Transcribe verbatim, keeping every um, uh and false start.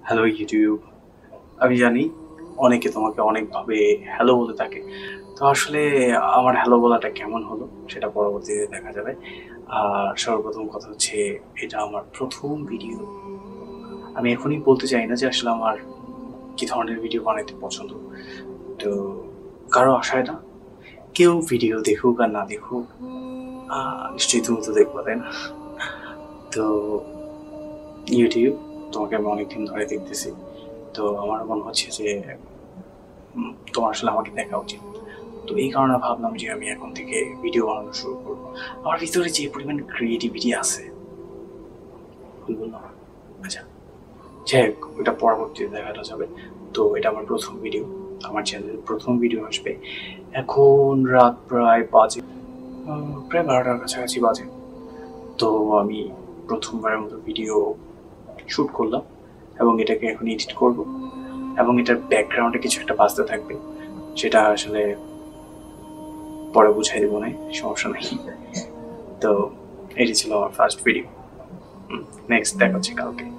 Hello YouTube. আমি জানি অনেকে তোমাকে অনেকভাবে হ্যালো বলে থাকে। তো আসলে আমার হ্যালো বলাটা কেমন হলো সেটা পরবর্তীতে দেখা যাবে। আর সর্বপ্রথম কথা হচ্ছে এটা আমার প্রথম ভিডিও। আমি এখনই বলতে চাই না যে আসলে আমার কি ধরনের ভিডিও বানাইতে পছন্দ। তো কারো আশায় না, কেউ ভিডিও দেখুক আর না দেখুক, আ নিশ্চয়ই তুমি তো দেখবা, তাই না? তো ইউটিউব, তোমাকে আমি অনেকদিন ধরে দেখতেছি। তো আমার মনে হচ্ছে যে উম তোমার আসলে আমাকে দেখা উচিত। তো এই কারণে ভাবলাম যে আমি এখন থেকে ভিডিও বানানো শুরু করব। আমার ভিতরে যে পরিমাণ ক্রিয়েটিভিটি আছে, বলবো না? আচ্ছা, যাই হোক, ওটা পরবর্তীতে দেখানো যাবে। তো এটা আমার প্রথম ভিডিও, আমার চ্যানেলের প্রথম ভিডিও আসবে। এখন রাত প্রায় বাজে উম প্রায় বারোটার কাছাকাছি বাজে। তো আমি প্রথমবারের মতো ভিডিও শুট করলাম এবং এটাকে এখন এডিট করব এবং এটার ব্যাকগ্রাউন্ডে কিছু একটা বাজতে থাকবে, সেটা আসলে পরে বুঝাই দেবো, না সমস্যা নেই। তো এটি ছিল আমার ফার্স্ট ভিডিও। নেক্সট দেখা হচ্ছে কালকে।